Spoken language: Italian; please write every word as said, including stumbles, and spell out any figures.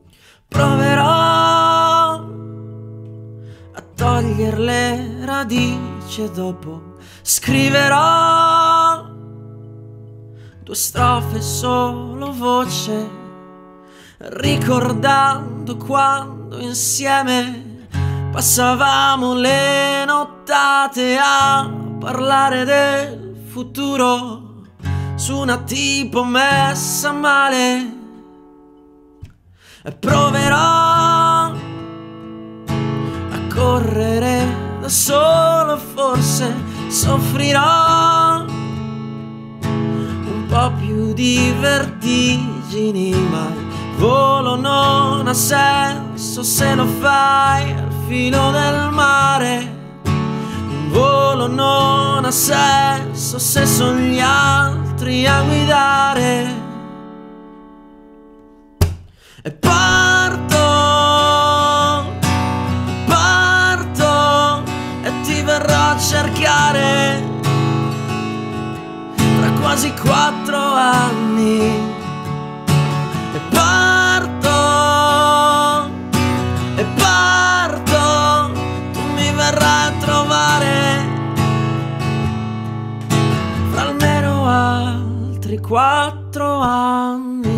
Proverò a togliere le radici e dopo scriverò due strofe solo voce, ricordando quando insieme passavamo le nottate a parlare del futuro su una tipo messa male. E proverò a correre da solo, forse soffrirò un po' più di vertigini, ma il volo non ha senso se lo fai al filo del mare. Un volo non ha senso se sono gli altri a guidare. E parto, parto e ti verrò a cercare tra quasi quattro anni. E parto, e parto, tu mi verrai a trovare fra almeno altri quattro anni.